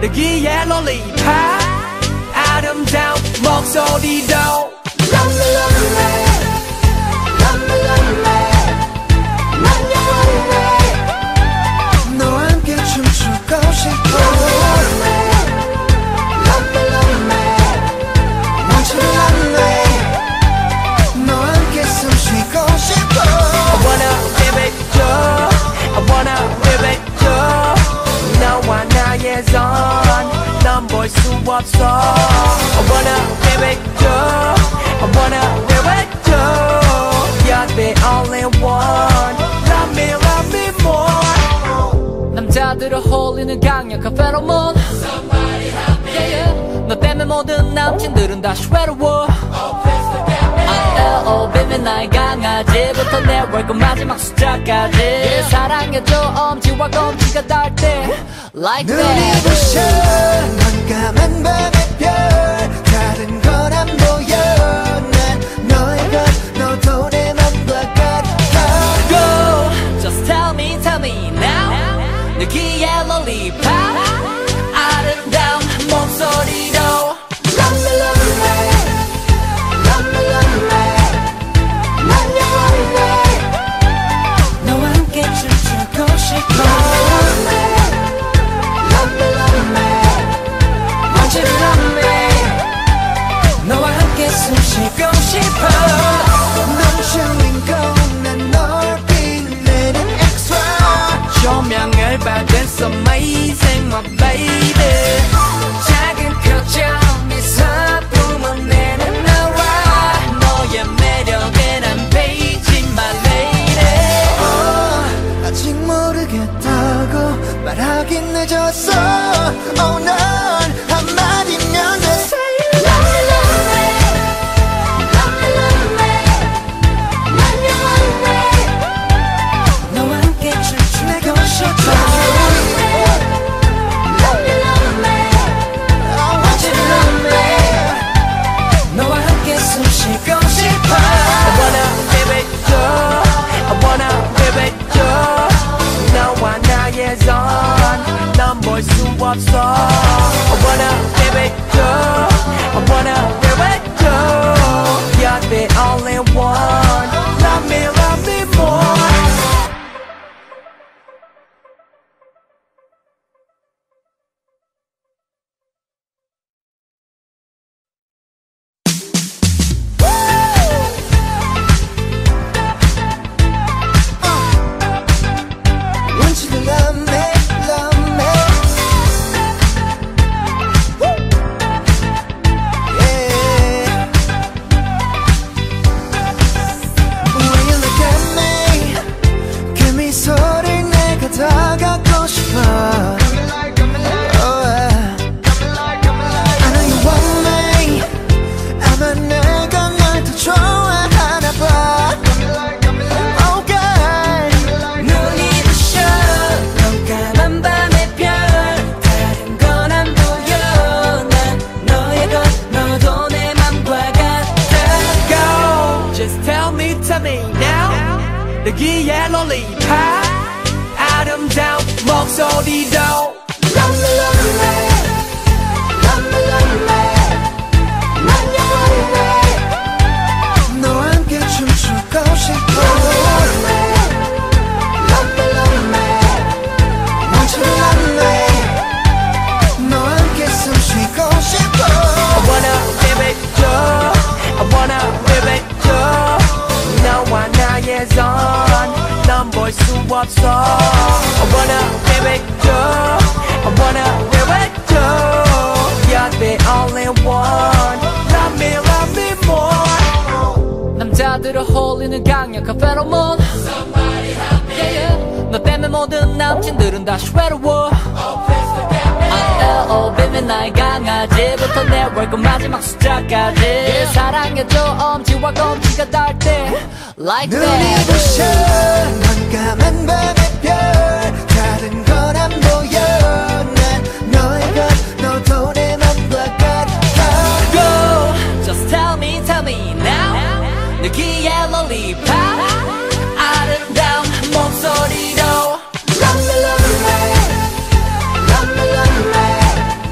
느끼해 lollipop 아름다운 목소리도 Lonely lonely Lonely lonely 난 영원해 너와 함께 춤추고 싶어 Lonely lonely lonely 멈추지 않네 너와 함께 숨쉬고 싶어 I wanna live it you I wanna live it you 너와 나의 손 넌 볼 수 없어 I wanna live it you I wanna live it you You're the only one Love me more 남자들을 홀리는 강력한 페로몬 Somebody help me yeah, yeah. 너 때문에 모든 남친들은 다시 외로워 Oh baby 나의 강아지부터 내 월급 마지막 숫자까지 사랑해줘 엄지와 검지가 닿을 때 Like that 눈이 부셔 깜깜한 밤의 별 다른 건 안 보여 난 너의 것 너도 내 맘과 같아 Go Just tell me now 느끼해 lollipop 아름다운 목소리로 Lonely lonely Lonely lonely 난 영원해 너와 함께 춤추고 싶어 Lonely lonely lonely 멈추지 않네 너와 함께 숨쉬고 싶어 넌 주인공 난 널 빛내는 extra 조명을 받은 so amazing my baby 작은 표정이 사품어내는 너와 너의 매력에 난 베이지 my lady 아직 모르겠다고 말하긴 늦었어 Oh 넌 한마디면 돼 Lonely lonely Lonely lonely 난 영원해 너와 함께 춤추고 싶어 Lonely lonely 멈추지 않네 너와 함께 숨쉬고 싶어 I wanna live it you I wanna live it you 너와 나의 손 넌 볼 수 없어 I wanna live it you I wanna live it you You're the only one Love me more Want you to love me, love me Yeah When you look at me 그 미소를 내가 다가고 싶어 Oh yeah I know you want me 아마 내가 널 더 좋아하나 봐 Oh God 눈이 부셔 깜깜한 밤의 별 다른 건 안 보여 난 너의 것 너도 내 맘과 같아 Go Just tell me now 느끼해 lollipop 아름다운 목소리도 Lonely lonely Lonely lonely 난 영원해 너와 함께 춤추고 싶어 Lonely lonely 멈추지 않네 너와 함께 숨쉬고 싶어 I wanna live it you I wanna live it you 너와 나의 손 넌 볼 수 없어 I wanna live it you I wanna live it you You're the only one Love me more 남자들을 홀리는 강력한 페로몬 Somebody help me yeah, yeah. 너 때문에 모든 남친들은 다시 외로워 Oh baby 나의 강아지부터 내 월급 마지막 숫자까지 사랑해줘 엄지와 검지가 닿을 때 Like 눈이 that 부셔 깜깜한 밤의 별 다른 건 안 보여 난 너의 것 너도 내 맘과 같아 Go Just tell me now 느끼해 lollipop 아름다운 목소리로 Lonely lonely Lonely lonely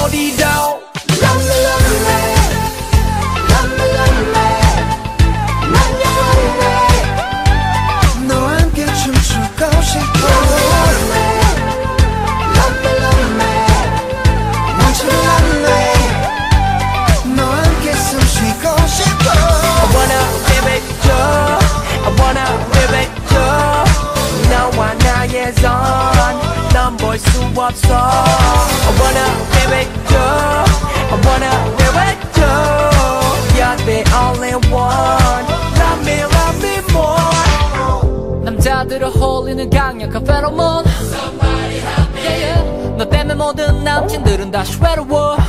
목소리도 Love me, love me, love me, love me. 난 영원히 너와 함께 춤추고 싶어. Love me, love me, love me. Won't you love me? 너와 함께 숨 쉬고 싶어. I wanna live it up I wanna live it up 너와 나의 손 넌 볼 수 없어 I wanna live it up I wanna live it up You're the only one Love me more 남자들을 홀리는 강력한 페로몬 Somebody help me yeah, yeah. 너 때문에 모든 남친들은 다 쇠로워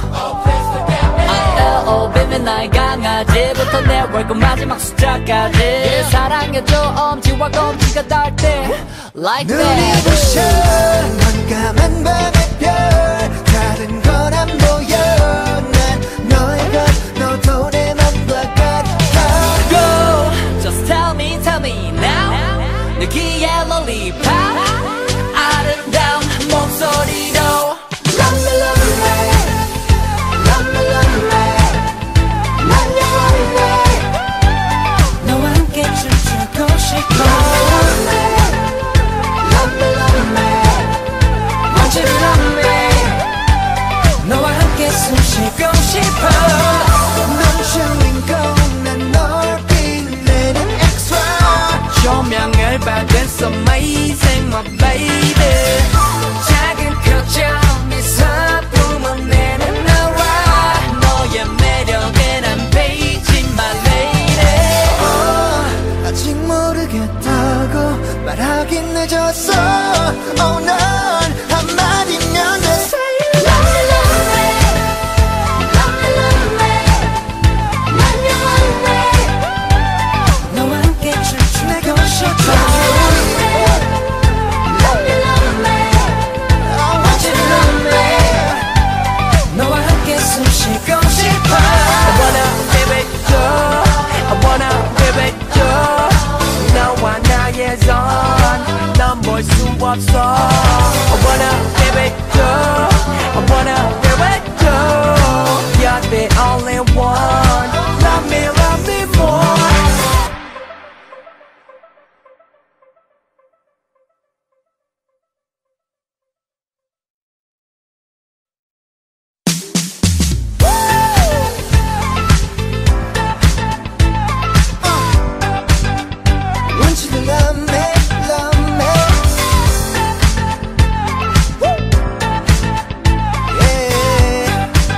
L.O.B면 나의 강아지부터 내 월급 마지막 숫자까지 사랑해줘 엄지와 검지가 닿을 때 Like that 눈이 부셔 깜깜한 밤의 별 다른 건 안 보여 난 너의 것 너도 내 맘과 같아 Go Just tell me now 내 귀에 lollipop 아름다운 목소리로 Love me, love me, love me, love me. 난 영원히 너와 함께 춤추고 싶어. Love me, love me, love me. Won't you love me? 너와 함께 숨 쉬고 싶어. 넌 주인공 난 널 빛내는 extra. 조명을 받은 so amazing my baby 작은 표정 미소품은 내는 너와 너의 매력에 난 베이지 my lady 아직 모르겠다고 말하긴 늦었어. Oh, 넌 한마디면 돼. Say love me, love me, love me, love me. 난 영원히 너와 함께 춤추고 싶어. Love me, love me, I want you to love me. 너와 함께 숨 쉬고 싶어. I wanna live it up I wanna live it up 너와 나의 손넌 볼 수 없어 I wanna live it up I wanna live it up You're the only one Love me more Want you to love me, love me. Yeah.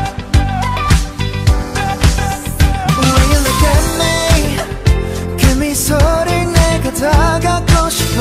When you look at me, 그 미소를 내가 다 갖고 싶어.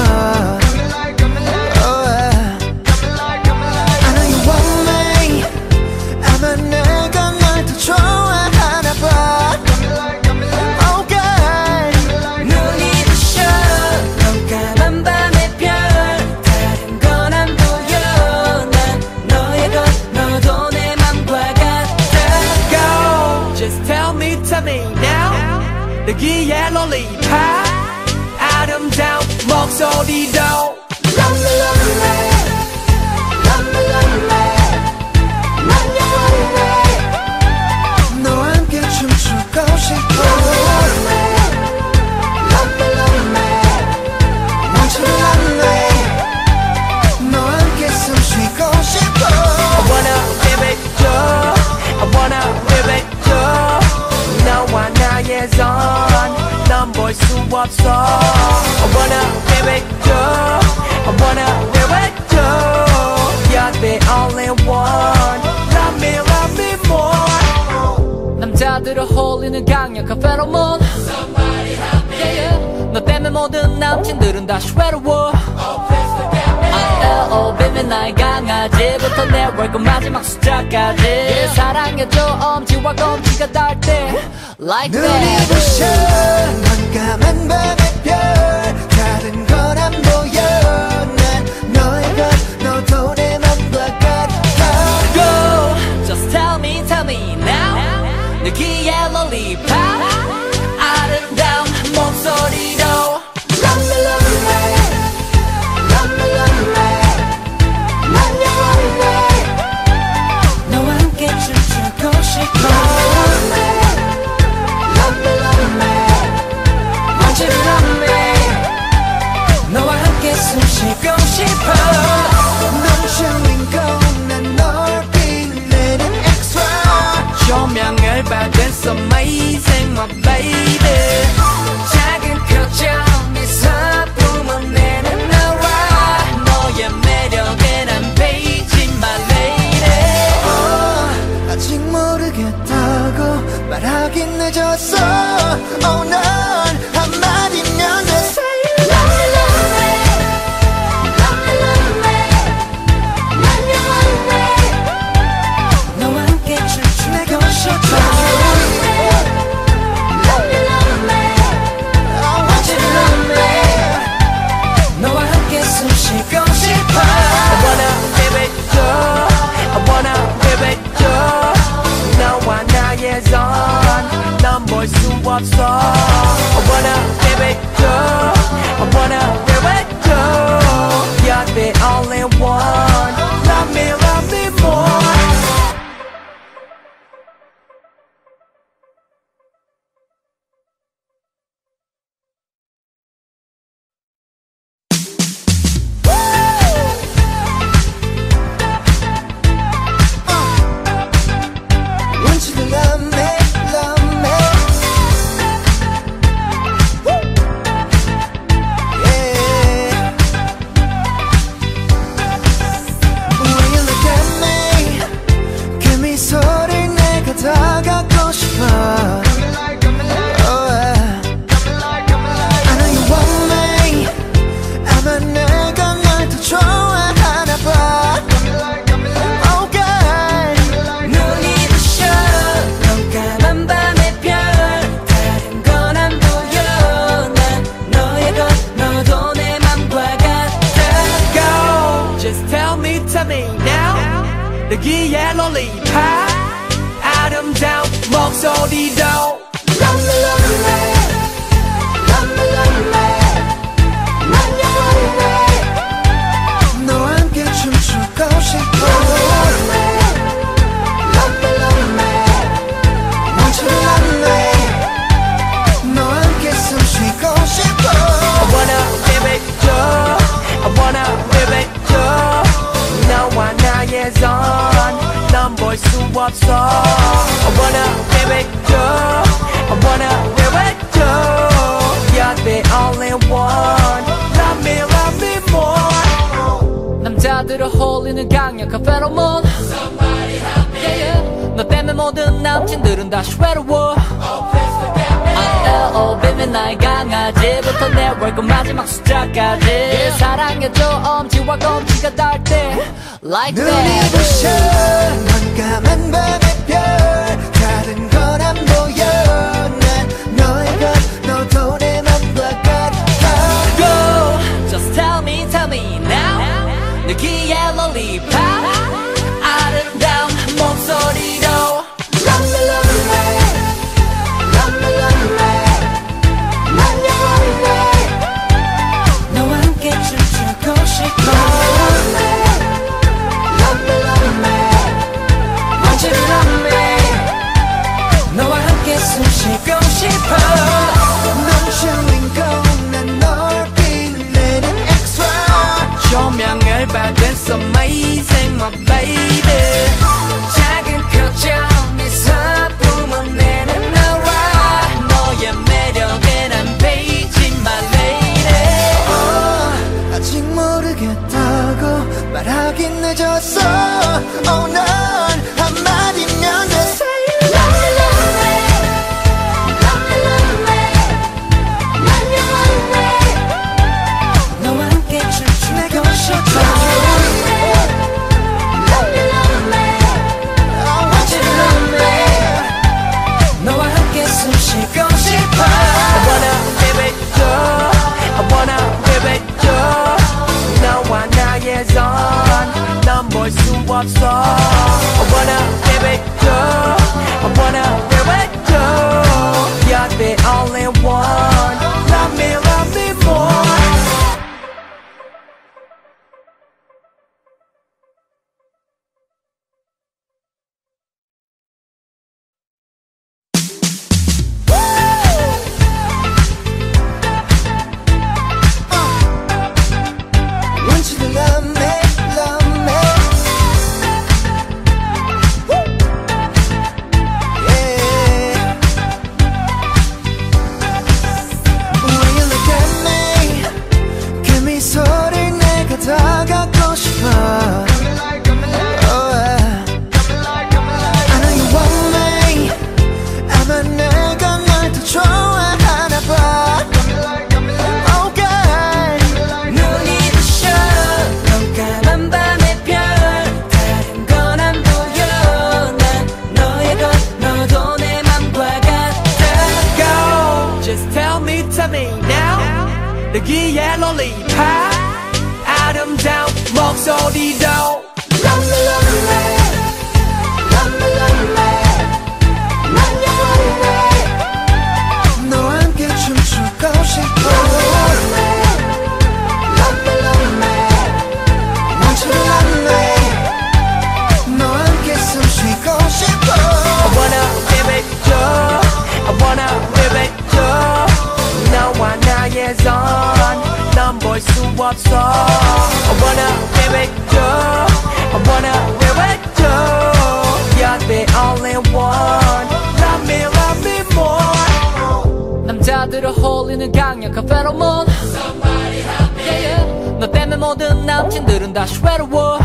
Oh, yeah. I know you want me. 아마 내가 널 더 좋아하나 봐. Oh, God. 눈이 부셔 깜깜한 밤의 별 다른 건 안 보여 난 너의 것 너도 내 맘과 같아 Go Just tell me now 내 귀에 lollipop 아름다운 목소리도 Love me, love me, love me, love me. 난 영원히 너와 함께 춤추고 싶어. Love me, love me, love me. Won't you love me? 너와 함께 숨 쉬고 싶어. I wanna live it up I wanna live it up 너와 나의 손넌 볼 수 없어 I wanna live it up I wanna live it up You're the only one Love me more 남자들을 홀리는 강력한 페로몬 Somebody help me yeah, yeah. 너 때문에 모든 남친들은 다 쇠로워 L.O.B면 나의 강아지부터 내 월급 마지막 숫자까지 사랑해줘 엄지와 검지가 닿을 때 Like 눈이 that 부셔 깜깜한 밤의 별 다른 건 안 보여 난 너의 것 너도 내 맘과 같아 Go Just tell me now 내 귀에 lollipop 아름다운 목소리로 Love me, love me, love me, love me. 난 영원히 너와 함께 baby. 작은 걱정이 서품은 내는 너와 너의 매력에 난 베이지 my lady. 아직 모르겠다고 말하긴 늦었어. 넌 한마디면 돼. Say love me, love me, love me, love me. 난 영원해 너와 함께 춤추고 싶어. Love me, love me, I want you to love me. 너와 함께 숨 쉬고 싶어. I wanna give it to you. I wanna give it to you. 너와 나의 선 넌 볼 수 없어. I wanna give it to you. I wanna give it to you. You're the only one. Love me more. Want you to love me, love me. Yeah. When you look at me, 그 미소를 내가 다가고 싶어. Oh, yeah. I know you want me. 아마 내가 널 더 좋아하나 봐. Oh, girl. 눈이 부셔 깜깜한 밤의 별 다른 건 안 보여. 난 너의 것 너도 내 맘과 같아. Go just tell me now. 여기에 롤리팝 아름다운 목소리도 Love me, love me. Love me, love me. 난 영원해 너와 함께 춤추고 싶어. Love me, love me. Want you to love me. 너와 함께 숨 쉬고 싶어. I wanna give it to you. I wanna give it to you. 너와 나의 선넌 볼 수 없어. I wanna give it to you. I wanna give it to you. You're the only one. Love me more. 남자들을 홀리는 강력한 페로몬. Somebody help me. Yeah, yeah. 너 때문에 모든 남친들은 다 쇠로워. 빌미 나의 강아지부터 내 월급 마지막 숫자까지 사랑해줘 엄지와 검지가 닿을 때 Like 눈이 that 부셔 깜깜한 밤의 별 다른 건 안 보여. 난 너의 것 너도 내 맘과 같아. Go just tell me now 여기에 롤리팝 아름다운 목소리로 Love me, love me. Love me, love me. 난 영원해 너와 함께 춤추고 싶어. Love me, love me. Want you to love me. 너와 함께 숨 쉬고 싶어. 넌 주인공 난 널 빛내는 extra. 조명을 받은 so amazing my baby 작은 걱정이 서품은 내는 너와 너의 매력에 난 베이지 my lady. 아직 모르겠다고 말하긴 늦었어. 넌 한마디면 돼. Say love me, love me. Love me, love me. 난 영원해 너와 함께 춤추고 싶어. Love me, love me. I want you to love me. 너와 함께 숨 쉬고 싶어. I wanna give it to you. I wanna give it to you. 너와 나의 선넌 볼 수 없어. I wanna give it to you. I wanna give it to you. You're the only one. Love me more. Want you to love me, love me. tell me now 느끼해 lollipop 아름다운 목소리도 Love me, love me Love me, love me 난 영원해 너와 함께 춤추고 싶어 Love me, love me, love me 멈추지 않네 너와 함께 숨 쉬고 싶어 I wanna live it up I wanna live it up 너와 나의 손 넌 볼 수 없어 I wanna live it up I wanna live it up You're the only one Love me more 남자들을 홀리는 강력한 페로몬 Somebody help me yeah, yeah. 너 때문에 모든 남친들은 다시 외로워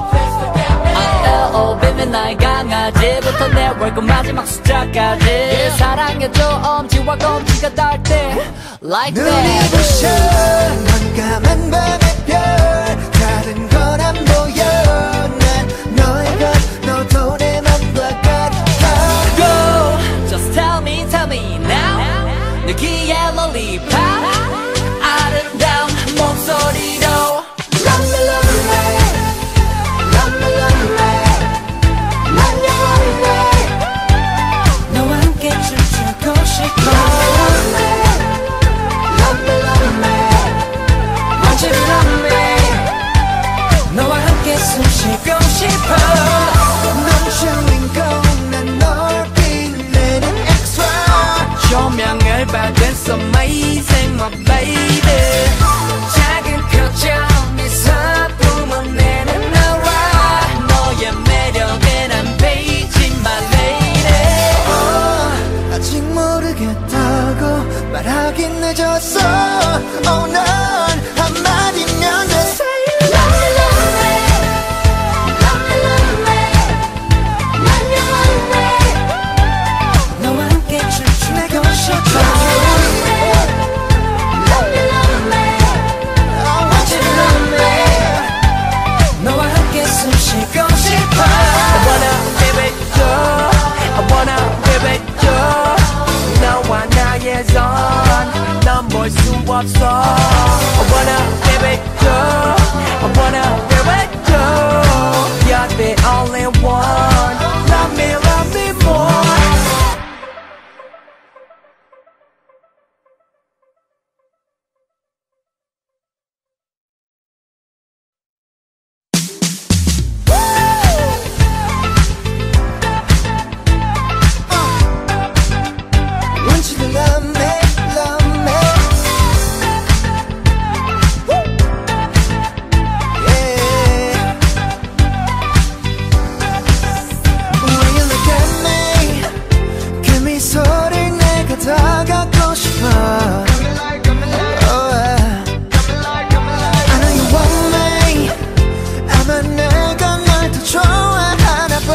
빈민 나의 강아지부터 내 월급 마지막 숫자까지 사랑해줘 엄지와 검지가 닿을 때 Like that 눈이 부셔 깜깜한 밤의 별 다른 건 안 보여 난 너의 것 너도 내 맘과 같아 Go Just tell me now 느끼해 lollipop 아름다운 목소리로 Love me love me Love me love me 난 영원해 너와 함께 춤추고 싶어 Love me Love me love me 멈추지 않네 너와 함께 숨 쉬고 싶어 넌 주인공 난 널 빛내는 extra 조명을 받은 so amazing my baby 작은 표정 미소 뿜어내는 너와 너의 매력에 난 베이지 my lady 아직 모르겠다고 말하긴 늦었어 Oh 넌 한마디면 돼 Love me love me Love me love me 난 영원해 너와 함께 춤추고 싶어 Love me love me I want you to love me 너와 함께 숨 쉬고 싶어 I wanna live it up I wanna live it up 너와 나의 손 넌 볼 수 없어 I wanna live it up I wanna live it up You're the only one Love me more Want you to love me, love me Yeah When you look at me 그 미소를 내가 더 갖고 싶어 Oh yeah I know you want me 아마 내가 널 더 좋아하나 봐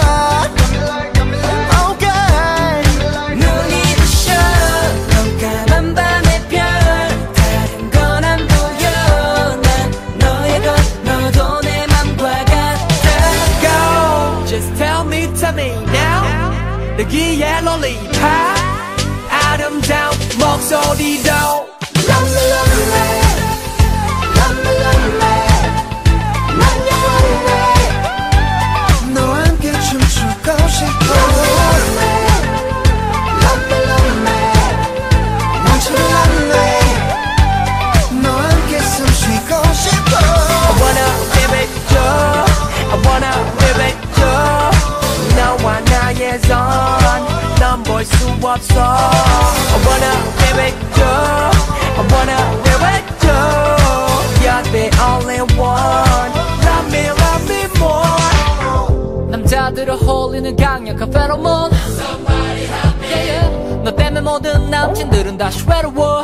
Oh God 눈이 부셔 깜깜한 밤의 별 다른 건 안 보여 난 너의 것 너도 내 맘과 같아 Go Just tell me now 느끼해 lollipop 아름다운 목소리도 Love me love me Love me love me 난 영원해 너와 함께 춤추고 싶어 Love me love me 멈추지 않네 너와 함께 숨 쉬고 싶어 I wanna live it up I wanna live it up 너와 나의 손 넌 볼 수 없어 I wanna live it up I wanna live it up You're the only one Love me more 남자들을 홀리는 강력한 페로몬 Somebody help me yeah, yeah. 너 때문에 모든 남친들은 다시 외로워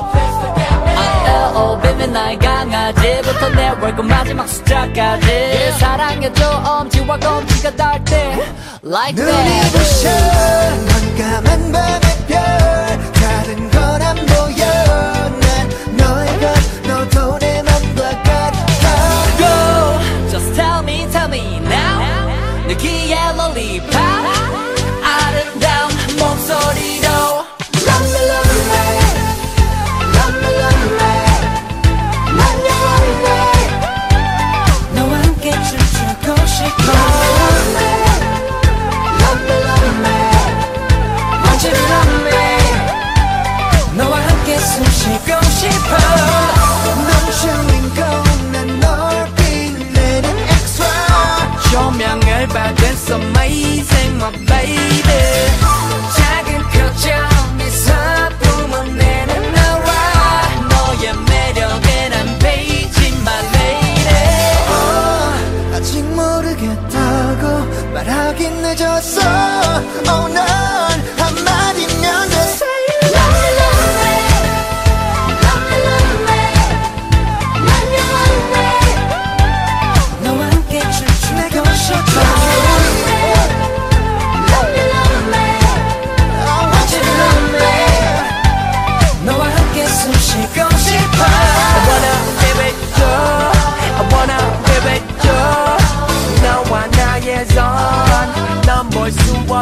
빈민 나의 강아지부터 내 월급 마지막 숫자까지 사랑해줘 엄지와 검지가 닿을 때 Like 눈이 that 부셔 깜깜한 밤의 별 다른 건 안 보여 난 너의 것 너도 내 맘과 같아 Go Just tell me now 느끼해 lollipop 아름다운 목소리로 Love me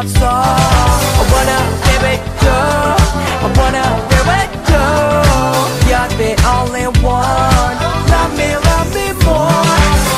없어. I wanna be with you, I wanna be with you. You're the only one. Love me more.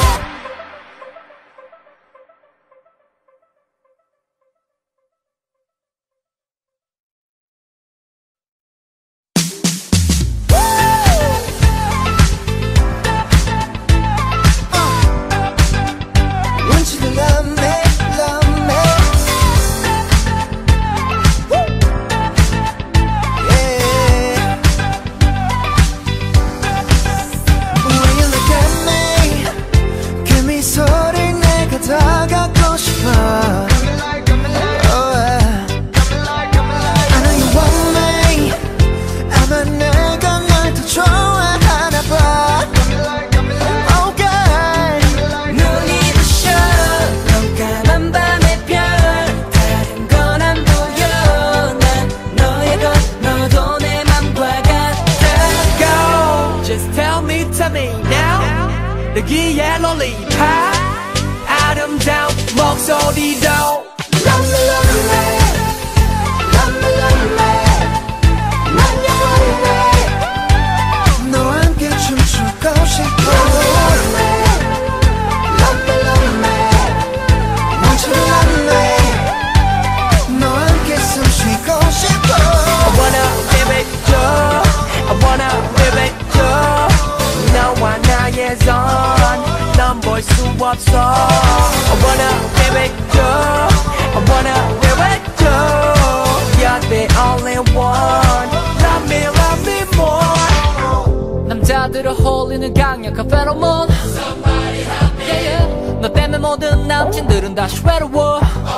느끼해 롤리팝 아름다운 목소리도 Love me, love me, love me, love me. 난 영원히 너와 함께 춤추고 싶어. Love me, love me, love me. 멈추지 않네. 너와 함께 숨 쉬고 싶어. I wanna be with you, I wanna be with you. 너와 나의 손 넌 볼 수 없어. I wanna be with you, I wanna be with you. You're the only one. Love me more. 남자들을 홀리는 강력한 페로몬. Somebody help me. Yeah, yeah. 너 때문에 모든 남친들은 다 외로워.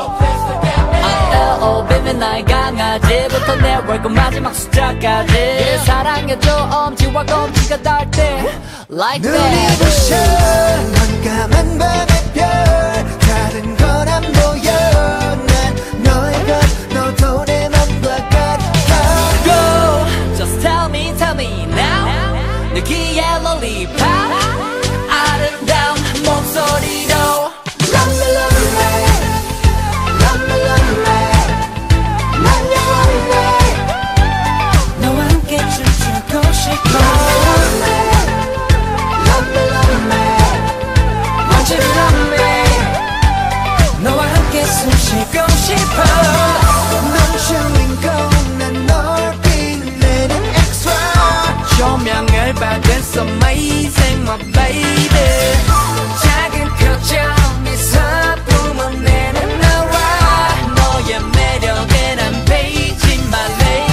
뱀의 나의 강아지부터 내 월급 마지막 숫자까지 사랑해줘 엄지와 검지가 닿을 때 Like that. 눈이 부셔 깜깜한 밤의 별 다른 건 안 보여. 난 너의 것 너도 내 맘과 같아. Go just tell me now 느끼해 lollipop 아름다운 목소리로 Love me, love me, love me, love me. 난 영원히 너와 함께 춤추고 싶어. Love me, love me, love me. 멈추지 않네. 너와 함께 숨 쉬고 싶어. 넌 주인공 난 널 빛내는 extra. 조명을 받은 so amazing my baby. 작은 표정이 사품은 내는 나와 너의 매력에 난 베이지 my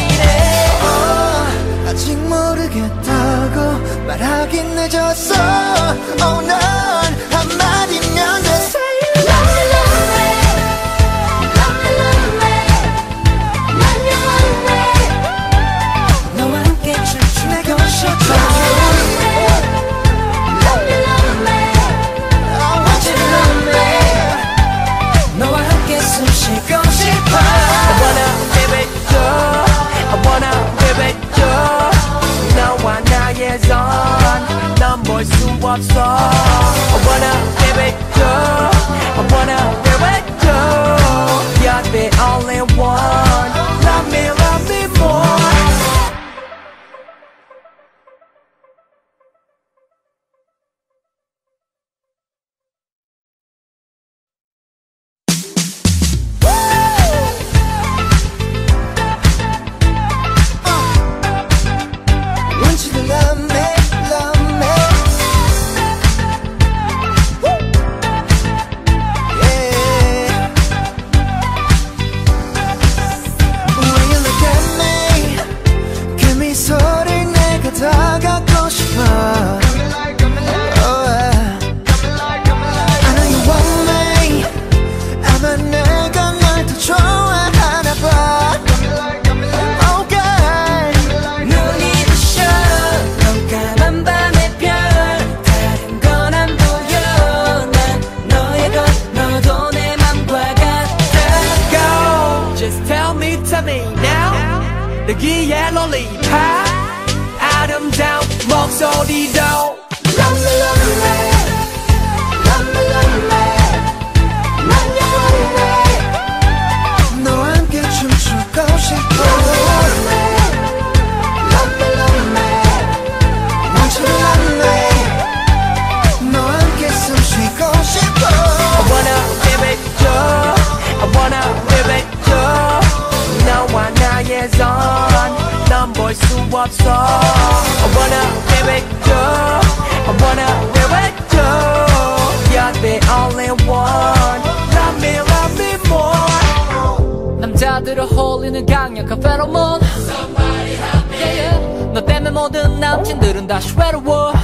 lady. 아직 모르겠다고 말하긴 늦었어. Oh, 넌 한마디면 돼. Love me, love me, love me, love me. 난 영원히 너와 함께 춤추고 싶어. Love me, love me, want you to love me. 너와 함께 숨 쉬고 싶어. I wanna be with you, I wanna be with you. 너와 나의 손 넌 볼 수 없어. I wanna be with you, I wanna be with you. You're the only one. Love me more. Want you to love me, love me. Yeah. When you look at me, 그 미소를 내가 다 갖고 싶어. Oh, yeah. I know you want me. 아마 내가 널 더 좋아하나 봐. Oh, God. 눈이 부셔 깜깜한 밤의 별 다른 건 안 보여. 난 너의 것 너도 내 맘과 같아. Go, just tell me now. 느끼해 lollipop 아름다운 목소리도 Love me, love me, love me, love me. 난 영원히 넌 볼 수 없어. I wanna be with you, I wanna be with you. You're the only one. Love me more. 남자들을 홀리는 강력한 페로몬 Somebody help me yeah. 너 때문에 모든 남친들은 다 쇠로워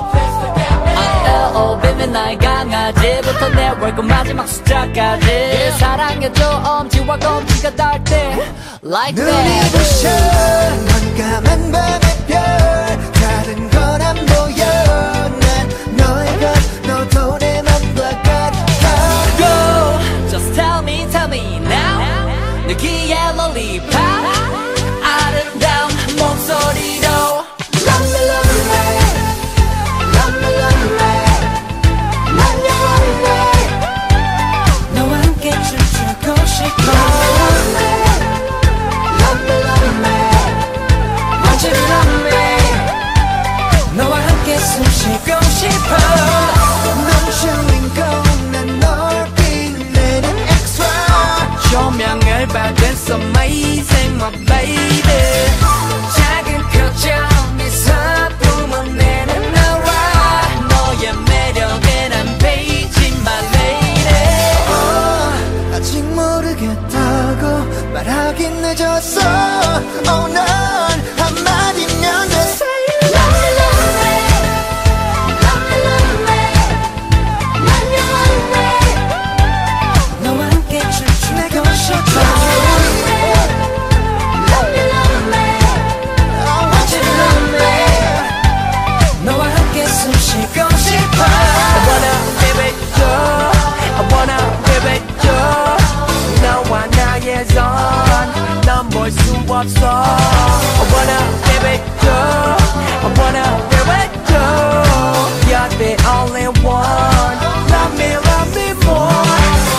빈민 나의 강아지부터 내 월급 마지막 숫자까지 사랑해줘 엄지와 검지가 닿을 때 Like that 눈이 부셔 넌 까만 밤의 별 다른 건 안 보여 난 너의 것 너도 내 맘과 같아 Go Just tell me now 내 귀에 lollipop 아름다운 목소리로 Love me love me Love me love me 난 영원해 너와 함께 춤추고 싶어 Love me Love me love me Want you to love me 너와 함께 숨 쉬고 싶어 넌 주인공 난 널 빛내는 extra 조명을 받은 so amazing my baby. 작은 표정 미소품은 내는 너와 너의 매력에 난 베이지 my lady 아직 모르겠다고 말하긴 늦었어 Oh 넌 한마디면 돼 Say love me love me Love me love me 난 영원해 너와 함께 춤추고 싶어 Love me love me I want you to love me 너와 함께 숨 쉬고 싶어 I wanna be with you, I wanna be with you. 너와 나의 손, 넌 볼 수 없어. I wanna be with you, I wanna be with you. You're the only one. Love me more.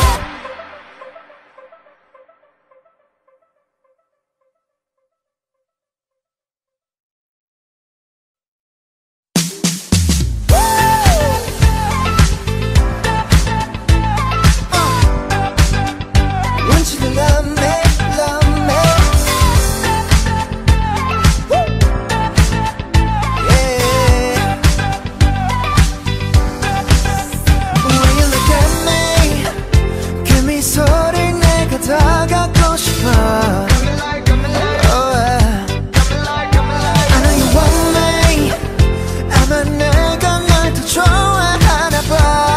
Want you to love me, love me Yeah When you look at me 그 미소를 내가 다가고 싶어 Oh, yeah. I know you want me 아마 내가 널 더 좋아하나 봐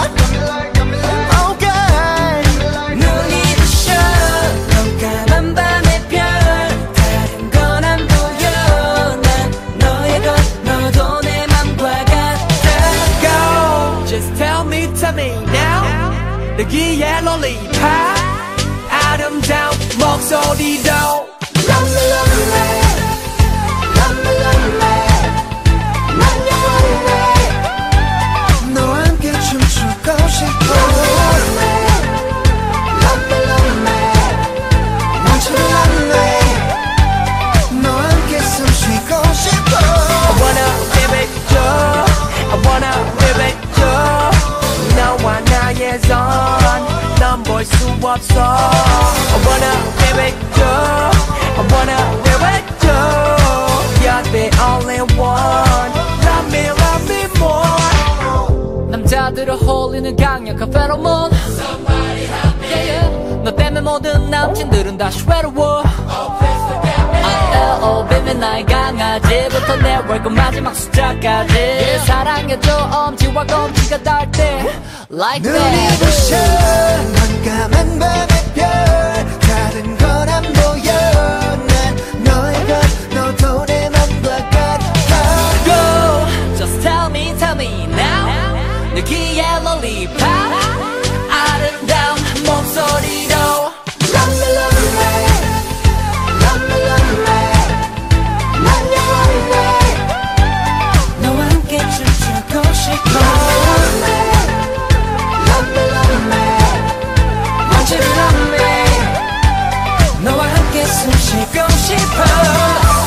Oh God 눈이 부셔 넌 까만 밤의 별 다른 건 안 보여 난 너의 것 너도 내 맘과 같아 Go, just tell me now. 내 귀에 lollipop 아름다운 목소리로 Love me love me Love me love me 난 영원해 너와 함께 춤추고 싶어 Love me Love me Want you to love me 너와 함께 숨 쉬고 싶어 I wanna be with you, I wanna be with you. 너와 나의 손, 넌 볼 수 없어. I wanna be with you, I wanna be with you. You're the only one. Love me more. 남자들을 홀리는 강력한 페로몬 Somebody help me yeah. 너 때문에 모든 남친들은 다 쇠로워 빈민 나의 강아지부터 내 월급 마지막 숫자까지 사랑해줘 엄지와 검지가 닿을 때 Like 눈이 that 부셔 넌 까만 밤의 별 다른 건 안 보여 난 너의 것 너도 내 맘과 같아 Go Just tell me now 내 귀에 lollipop 아름다운 목소리로 Love me love me Love me love me 난 영원해 너와 함께 춤추고 싶어 Love me Love me love me Want you to love me 너와 함께 숨 쉬고 싶어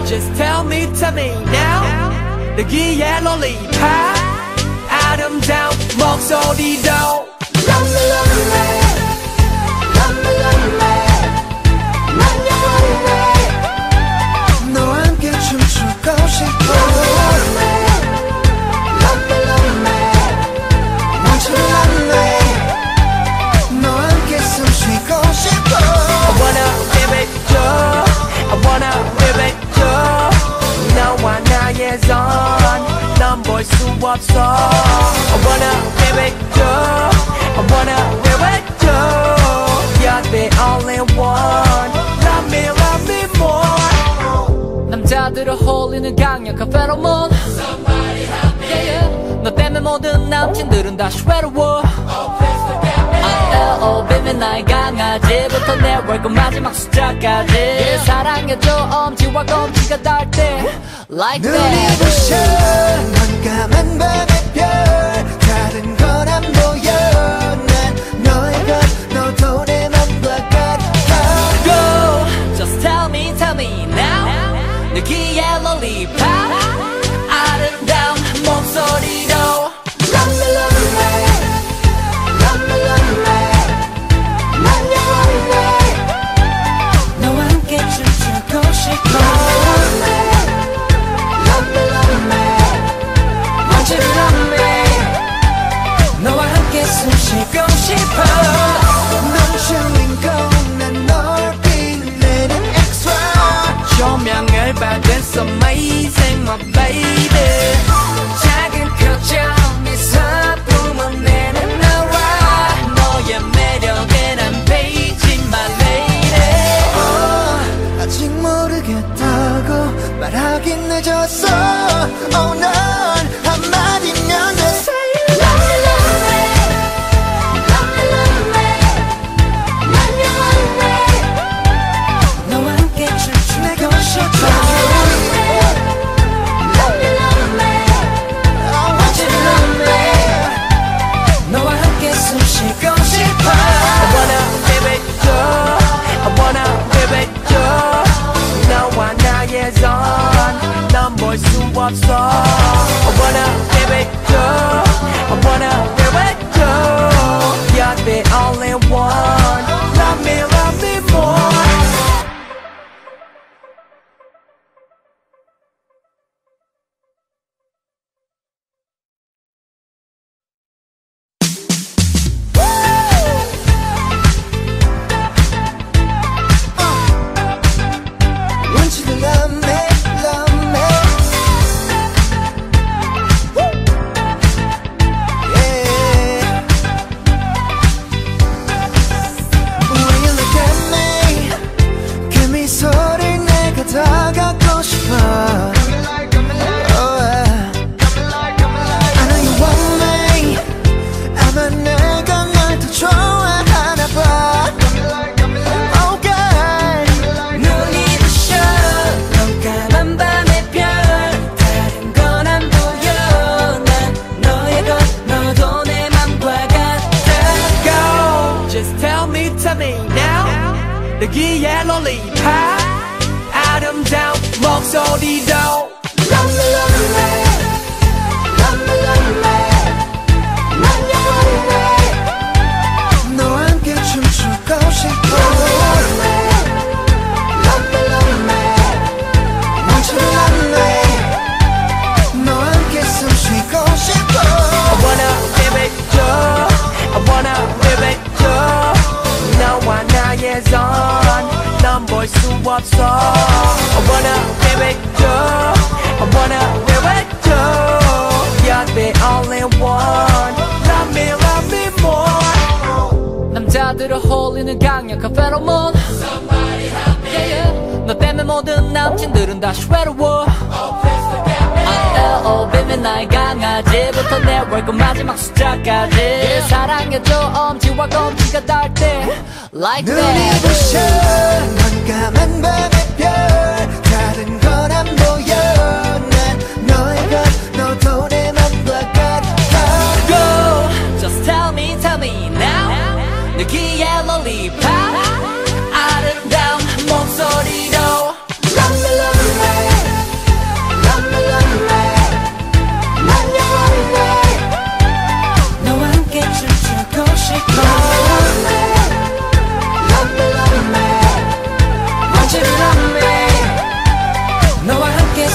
Just tell me now 내기의 lollipop 아름다운 목소리도 Love me, love me, love me, love me 난 영원해 너와 함께 춤추고 싶어 Love me, love me, love me 멈추지 않네 너와 함께 숨 쉬고 싶어 I wanna live it good I wanna live it good 너와 나의 손 넌 볼 수 없어 I wanna live it good I wanna live it good You're the only one Love me more 남자들을 홀리는 강력한 페로몬 Somebody help me 너 때문에 모든 남친들은 다 쇠로워 Oh baby 나의 강아지부터 내 월급 마지막 숫자까지 사랑해줘 엄지와 검지가 닿을 때 Like that 눈이 부셔 깜깜한 밤의 별 다른 건 안 보여 난 너의 것 너도 내 맘과 같아 Go Just tell me now 느끼의 lollipop 아름다운 목소리로 Love me, love me Love me, love me 난 영원해 너와 함께 춤추고 싶어 Love me Love me, love me 멈추지 않네 너와 함께 숨 쉬고 싶어 넌 주인공 난 널 빛내는 extra 조명을 받은 so amazing my baby 작은 표정이 사품은 내는 나와 너의 매력에 난 베이지 my lady 아직 모르겠다고 말하긴 늦었어 Oh 넌 한마디면 돼 Love me love me Love me love me 난 영원해 너와 함께 춤추고 싶어 Love me love me Want you to love me 너와 함께 숨 쉬고 싶어 I wanna live it good I wanna live it good 너와 나의 손 넌 볼 수 없어 I wanna live it good I wanna live it good You're the only one Love me more Want you to love me, love me Yeah When you look at me 그 미소를 내가 더 갖고 싶어 Oh yeah I know you want me 아마 내가 널 더 좋아하나 봐 Oh God 눈이 부셔 깜깜한 밤의 별 다른 건 안 보여 난 너의 것 너도 내 맘과 같아 Go Just tell me now 내기의 lollipop 아름다운 목소리도 Love me, love me Love me, love me 난 영원해 너와 함께 춤추고 싶어 Love me Love me, love me 멈추지 않네 너와 함께 숨 쉬고 싶어 I wanna live it good I wanna live it good 너와 나의 손 넌 볼 수 없어 I wanna live it good I wanna live it good You're the only one Love me more 남자들을 홀리는 강력한 페로몬 Somebody help me 너 때문에 모든 남친들은 다 쇠로워 Oh baby 나의 강아지부터 내 월급 마지막 숫자까지 사랑해줘 엄지와 검지가 닿을 때 Like 눈이 that 부셔 깜깜한 밤의 별 다른 건 안 보여 난 너의 것 너도 내 맘과 같아 Go Just tell me now 느끼의 lollipop 아름다운 목소리로 Love me, love me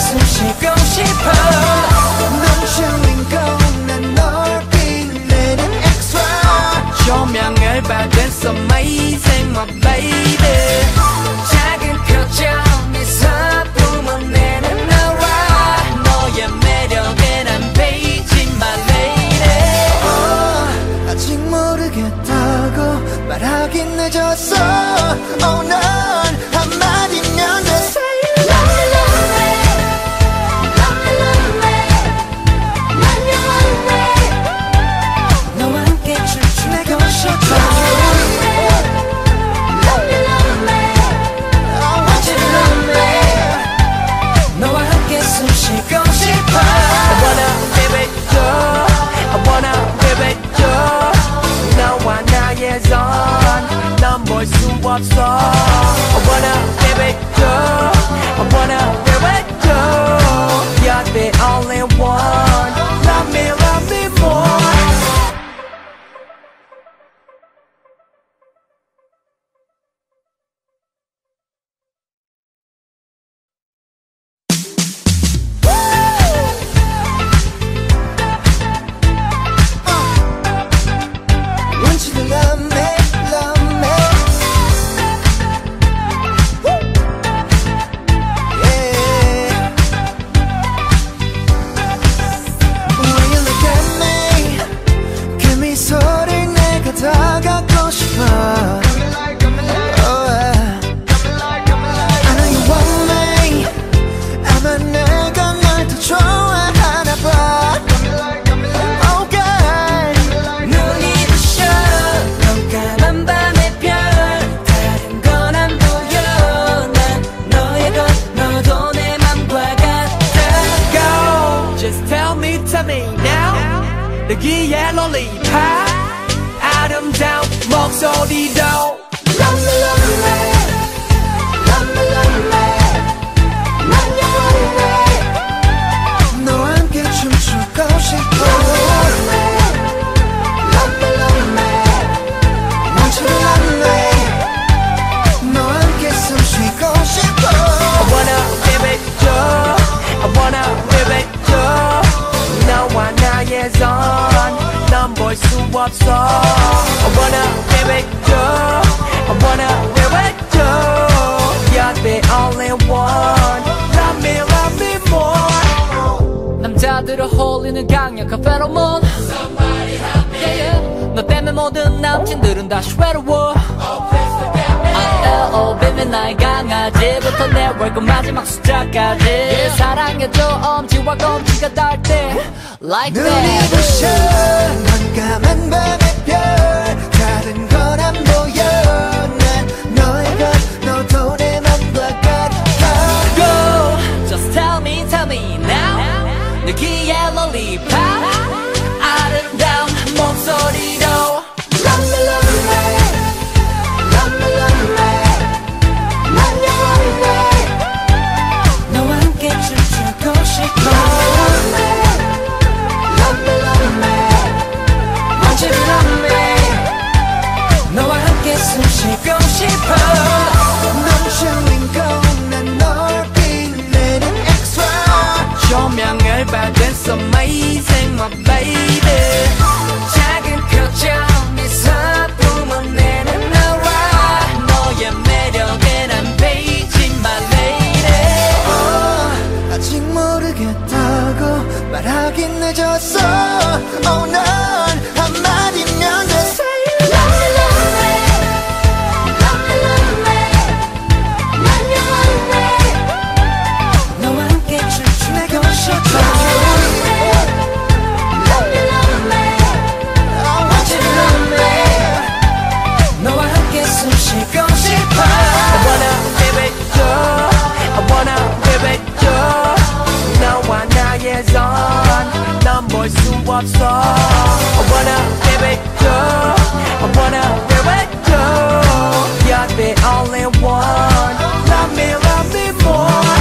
숨 쉬고 싶어 넌 주인공 난 널 빛내는 extra 조명을 받은 so amazing my baby 작은 표정 미소품은 내는 너와 너의 매력에 난 베이지 my lady 아직 모르겠다고 말하긴 늦었어 넌 한마디면 돼 볼 수 없어 I wanna give it to I wanna give it to You're the only one love me more Want you to love me 다가고 싶어 I know you want me 아마 내가 널 더 좋아하나 봐 Oh girl 눈이 부셔 넌 까만 밤의 별 다른 건 안 보여 난 너의 것 너도 내 맘과 같아 Go Just tell me now 여기에 lollipop 아름다운 목소리도 Love me love me Love me love me 난 영원해 너와 함께 춤추고 싶어 Love me love me Want you to love me 너와 함께 숨 쉬고 싶어 I wanna give it to I wanna give it to 너와 나의 손 넌 볼 수 없어 I wanna give it to I wanna give it to You're the only one Love me more 남자들을 홀리는 강력한 페로몬 Somebody help me yeah. 너 때문에 모든 남친들은 다시 외로워 Oh baby 나의 강아지부터 내 월급 마지막 숫자까지 사랑해줘 엄지와 검지가 닿을 때 Like 눈이 that 부셔 넌 까만 밤의 별 다른 건 안 보여 난 너의 것 너도 내 맘과 같아 Go Just tell me now 여기에 lollipop 아름다운 목소리로 Love me love me Love me love me 난 영원해 너와 함께 춤추고 싶어 Love me Love me love me Want you to love me 너와 함께 숨 쉬고 싶어 넌 주인공 난 널 빛내는 extra 조명을 받은 so amazing my baby 작은 표정 미소품은 내는 너와 너의 매력에 난 베이지 my lady 아직 모르겠다고 말하긴 늦었어 넌 한마디면 돼 Love me love me Love me love me 난 영원해 너와 함께 춤추고 싶어 Love me love me I want you to love me 너와 함께 숨 쉬고 싶어 I wanna give it to I wanna give it to 너와 나의 손넌 볼 수 없어 I wanna give it to I wanna give it to You're the only one Love me more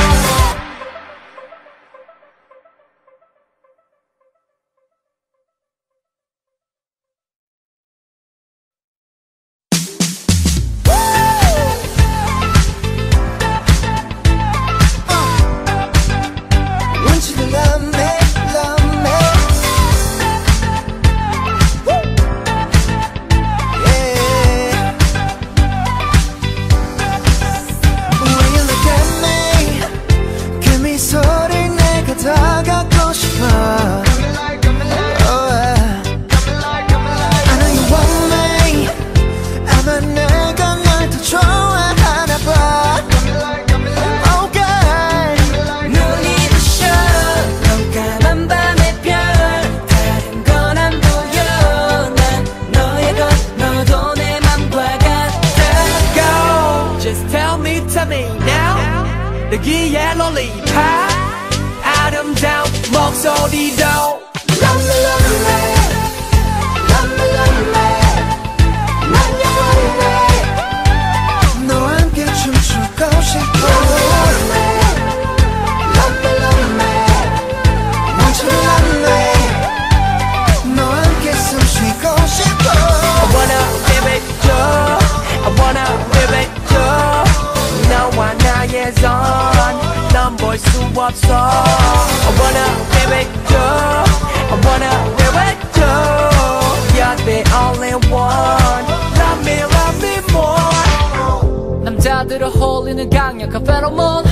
목소리도 Love me, love me, love me, love me. 난 영원해. 너와 함께 춤추고 싶어. Love me, love me, love me. 멈추지 않네. 너와 함께 숨 쉬고 싶어. I wanna live it good I wanna live it good 너와 나의 손 넌 볼 수 없어 I wanna live it good I wanna live it good You're the only one Love me more 남자들을 홀리는 강력한 페로몬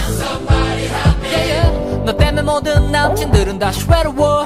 너 때문에 모든 남친들은 다 쇠로워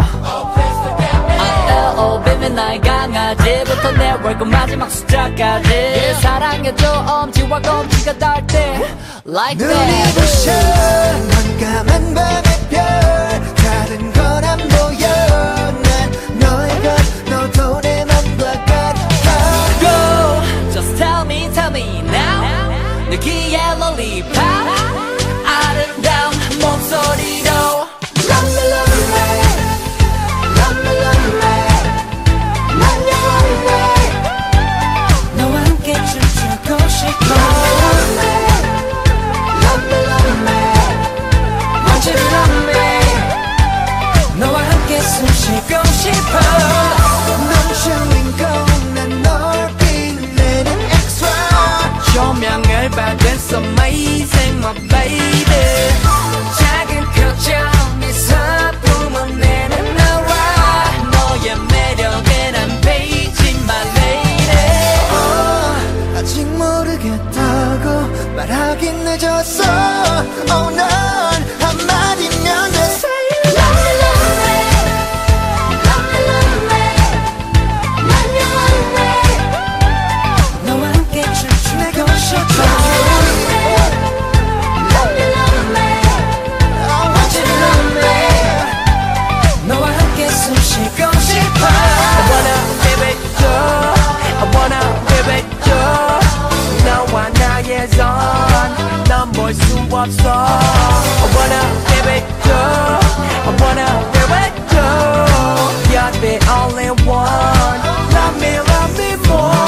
Oh baby 나의 강아지부터 내 월급 마지막 숫자까지 사랑해줘 엄지와 검지가 닿을 때 Like 눈이 that 부셔 깜깜한 밤의 별 다른 건 안 보여 난 너의 것 너도 내 맘과 같아 Go Just tell me now 내 귀에 lollipop 아름다운 목소리로 Love me, love me, love me, love me. 난 영원해. 너와 함께 춤추고 싶어. Love me, love me, love me. 멈추지 않네. 너와 함께 숨 쉬고 싶어. 넌 주인공, 난 널 빛내는 extra. 조명을 받은 so amazing my baby 작은 표정이 사품은 내는 나와 너의 매력에 난 베이지 my lady 아직 모르겠다고 말하긴 늦었어. Oh, 넌 한마디면 돼. Love me love me Love me love me 난 영원해 너와 함께 춤추고 싶어. Love me love me I want you to love me. 너와 함께 숨 쉬고 싶어 I wanna live it good I wanna live it good 너와 나의 손 넌 볼 수 없어 I wanna live it good I wanna live it good You're the only one Love me more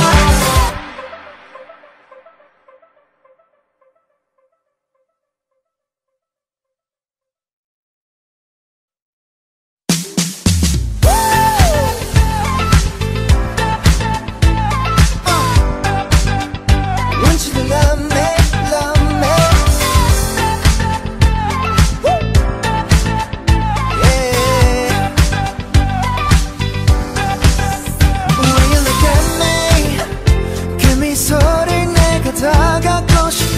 Want you to love me, love me. Yeah. When you look at me, 그 미소를 내가 다가고 싶어.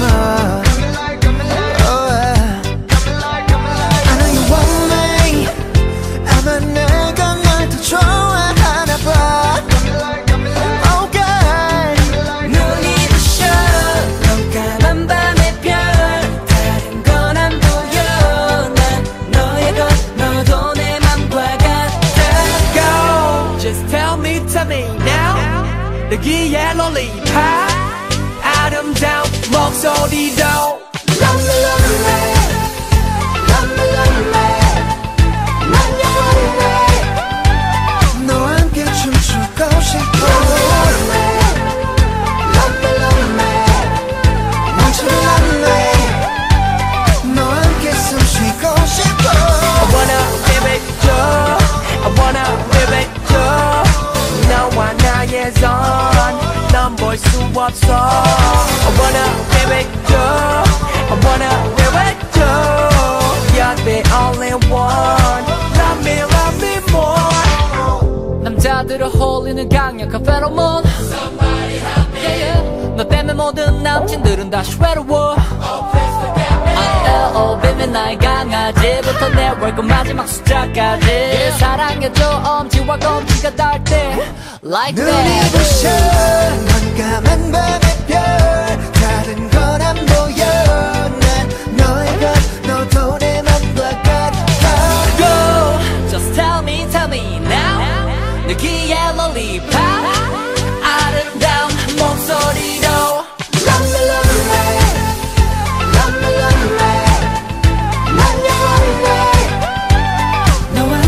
Oh, yeah. I know you want me. 아마 내가 널 더 좋아하나 봐. Oh, God. 눈이 부셔 깜깜한 밤의 별 다른 건 안 보여 난 너의 것 너도 내 맘과 같아 Go Just tell me now 내 귀에 lollipop 아름다운 목소리도 Love me, love me, love me, love me. 난 영원해. 너와 함께 춤추고 싶어. Love me, love me, love me. 멈추지 않네. 너와 함께 숨 쉬고 싶어. I wanna live it good I wanna live it good 너와 나의 손 넌 볼 수 없어 I wanna live it good I wanna live it good You're the only one Love me more 남자들을 홀리는 강력한 페로몬 너 때문에 모든 남친들은 다 쇠로워 Oh baby 나의 강아지부터 내 월급 마지막 숫자까지 사랑해줘 엄지와 검지가 닿을 때 Like 눈이 that 부셔 깜깜한 밤의 별 다른 건 안 보여 난 너의 것 너도 내 맘과 같아 Go Just tell me now 내 귀에 lollipop 아름다운 목소리로 Love me, love me, love me, love me. 난 영원해. 너와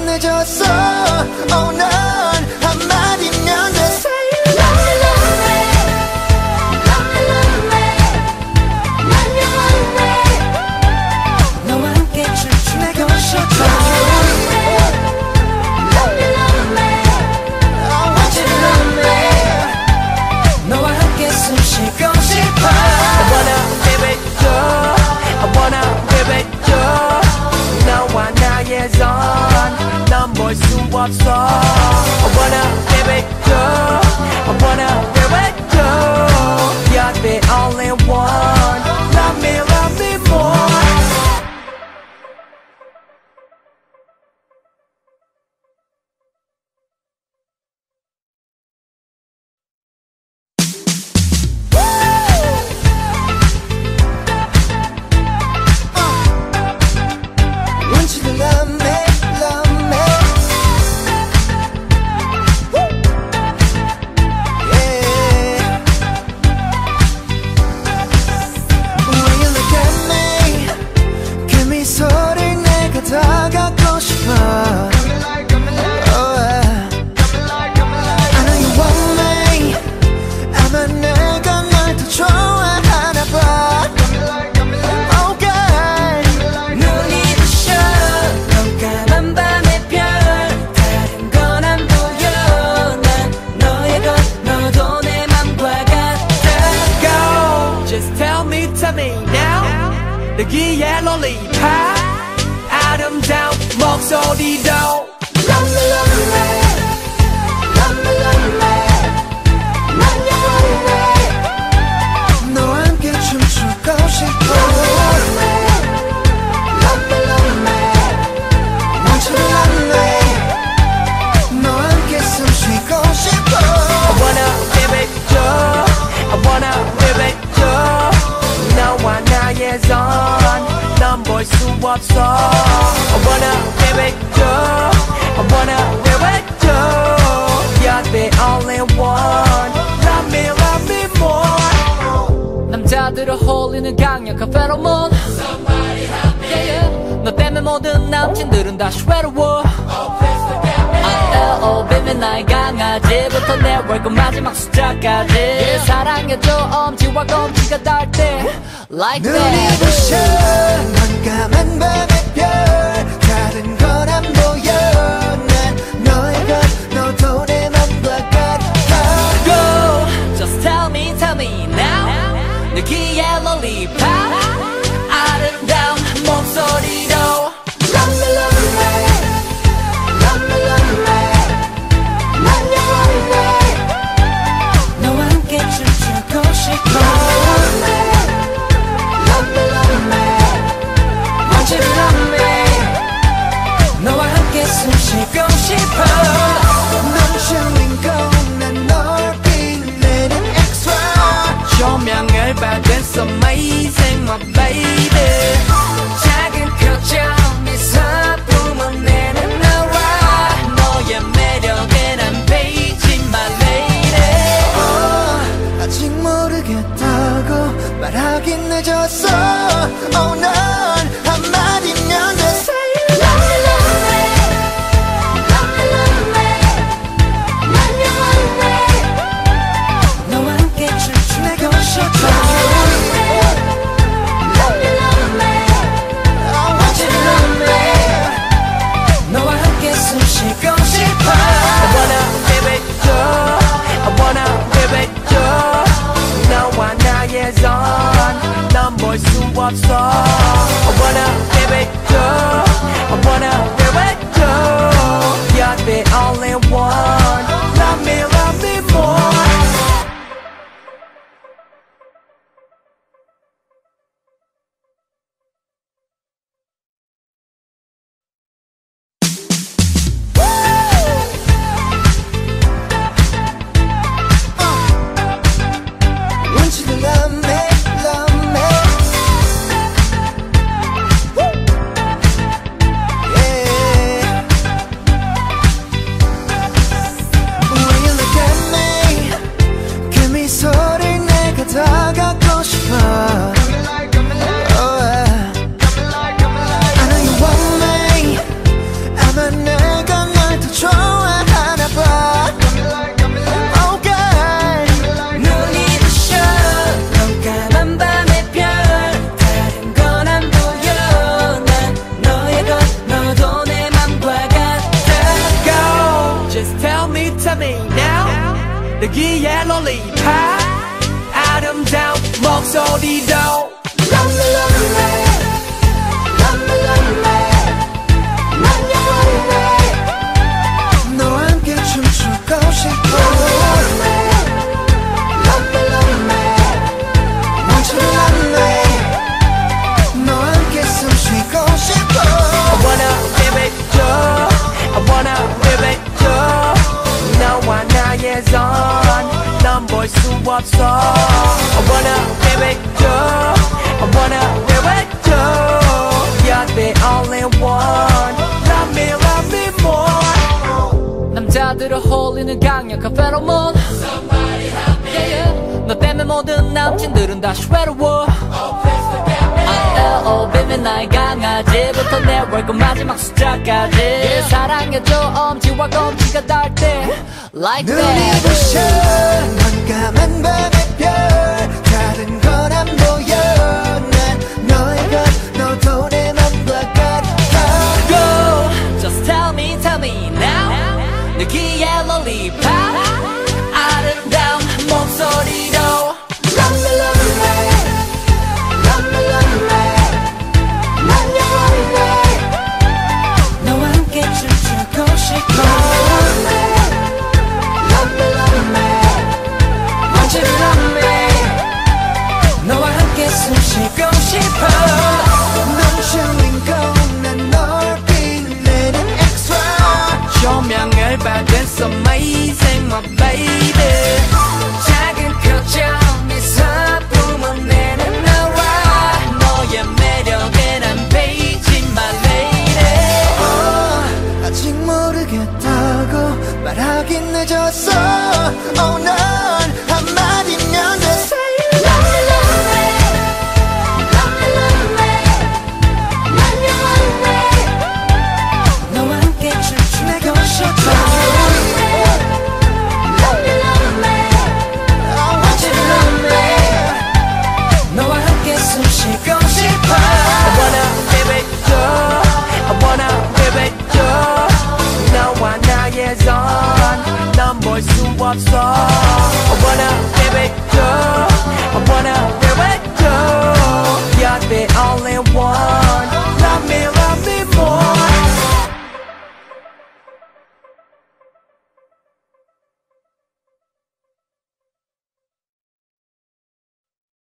늦었어. Oh, 넌 한마디면 돼. Say Love me, love me, love me, love me, love you, love me. 너와 함께 춤추고 싶어. Love me, love me, I want you to love me. 너와 함께 숨 쉬고 싶어. I wanna live it good. I wanna live it good. 너와 나의 선 넌 볼 수 없어. I wanna live it good. I wanna live it good. You're the only one. Love me more. Want you to love me, love me. Yeah. When you look at me, 그 미소를 내가 더 갖고 싶어. Oh, yeah. I know you want me. 아마 내가 널 더 좋아하나 봐. Oh, girl. 눈이 부셔 넌 까만 밤의 별 다른 건 안 보여 난 너의 것 너도 내 맘과 같아 Go, just tell me now. 여기에 롤리팝 아름다운 목소리도 Love me, love me, love me, love me, love you, love me. 너와 함께 춤추고 싶어. Love me, love me, love me. Want you to love me. 너와 함께 숨 쉬고 싶어. I wanna live it good. I wanna live it good. 너와 나의 선 넌 볼 수 없어. I wanna live it good. I wanna live it good. You're the only one. Love me more. 남자들을 홀리는 강력한 페로몬 yeah, yeah. 너 때문에 모든 남친들은 다시 외로워 Oh baby 나의 강아지부터 내 월급 마지막 숫자까지 사랑해줘 엄지와 검지가 닿을 때 Like 눈이 that 부셔 넌 까만 밤의 별 다른 건 안 보여 난 너의 것 너도 내 맘과 같아. Go Just tell me now 느끼해 lollipop 아름다운 목소리로 Love me love me Love me love me Love you love me 너와 함께 춤추고 싶어 Love me Love me love me Want you to love me 너와 함께 숨 쉬고 싶어 넌 주인공 난 널 빛내는 extra. 조명을 받은 so amazing my baby. 작은 표정이 사품어내는 너와 너의 매력에 난 베이지 my lady 아직 모르겠다고 말하긴 늦었어. Oh, 넌 한마디면 돼. Say Love me, love me Love me, love me Love you, love me 너와 함께 춤추고 싶어 Love me Love me, love me I want you to love me. 너와 함께 숨 쉬고 싶어 I wanna live it good. I wanna live it good. 너와 나의 선 넌 볼 수 없어. I wanna live it good. I wanna live it good. You're the only one. Love me more. Want you to love me, love me. Yeah. 느끼해 롤리팝 아름다운 목소리도 Love me, love me, love me, love me. 난 영원해 너와 함께 춤추고 싶어 Love me, love me. 멈추지 않네 너와 함께 숨 쉬고 싶어 I wanna live it good I wanna live it good 너와 나의 손 넌 볼 수 없어 I wanna live it good I wanna live it good You're the only one Love me more 남자들을 홀리는 강력한 페로몬 yeah. 너 때문에 모든 남친들은 다 쉐러워 뱀의 나의 강아지부터 내 월급 마지막 숫자까지 사랑해줘 엄지와 검지가 닿을 때 Like 눈이 that 부셔 깜깜한 밤의 별 다른 건 안 보여 난 너의 것 너도 내 맘과 같아 Go Just tell me now 느끼해 롤리팝 아름다운 목소리로 Love me, love me Love me, love me 난 영원해 너와 함께 춤추고 싶어 Love me, love me 멈추지 않네 너와 함께 숨 쉬고 싶어 넌 주인공 난 널 빛내는 extra 조명을 받은 so amazing my baby 작은 표정이 사품은 내는 나와 너의 매력에 난 베이지 my lady 아직 모르겠다고 말하긴 늦었어 oh, 넌 한마디면 돼 Love me, love me Love me, love me 난 영원해 너와 함께 춤추고 싶어 Love me, love me want you to love me 너와 함께 숨 쉬고 싶어 I wanna live it good I wanna live it good 너와 나의 손 넌 볼 수 없어 I wanna live it good I wanna